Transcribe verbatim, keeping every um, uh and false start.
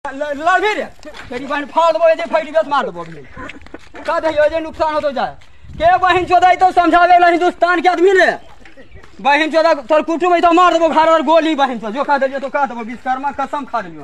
लड़बी रे तेरी बहन फाड़ देबो जे फैटी बस मार देबो अभी का दहियो जे नुकसान होतो जाए के बहन चोदाई तो समझावे ला हिंदुस्तान के आदमी रे बहन चोदा तोर कुटुम तो मार देबो घर और गोली बहन चो जो खा देलियो तो का देबो विश्वकर्मा कसम खा देलियो।